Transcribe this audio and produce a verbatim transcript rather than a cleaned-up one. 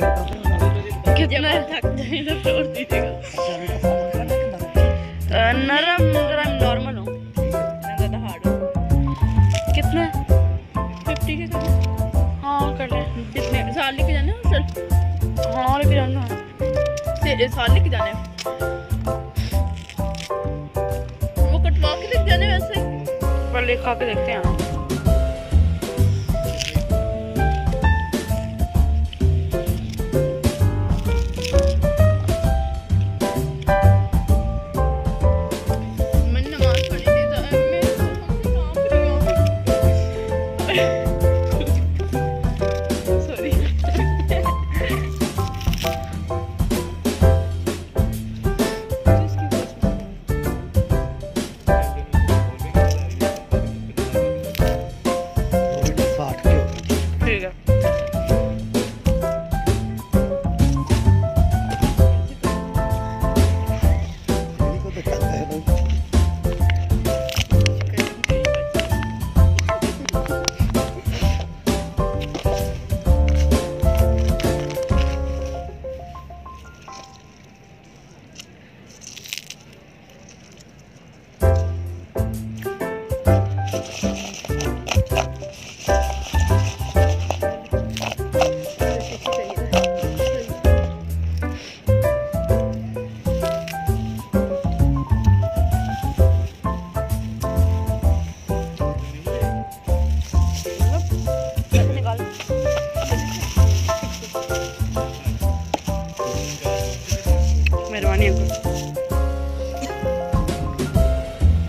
कितना थक जाए तो तोड़ दीजिएगा। नरम नरम नॉर्मल हो, ज़्यादा हार्ड हो। कितना फिफ्टी के कर? हाँ कर ले। कितने साल लेके जाने? चल हाँ लेके जाना है, साल लेके जाने। वो कटवा के लेके जाने वैसे पर ले खा के देखते हैं।